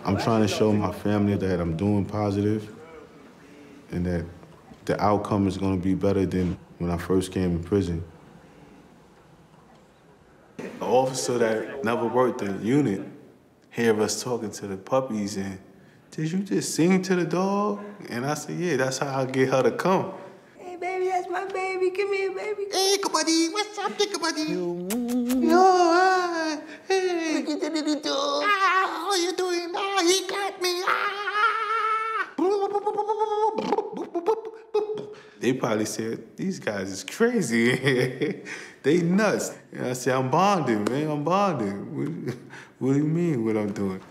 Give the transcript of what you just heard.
I'm trying to show my family that I'm doing positive and that the outcome is gonna be better than when I first came in prison. An officer that never worked the unit hear us talking to the puppies and, did you just sing to the dog? And I said, yeah, that's how I get her to come. Hey, baby, that's my baby. Come here, baby. Hey, buddy, what's up, buddy? Yo, hey. Look at the little dog. How you doing? Ah, he got me. They probably said, these guys is crazy. They nuts. And I said, I'm bonding, man, I'm bonding. What do you mean what I'm doing?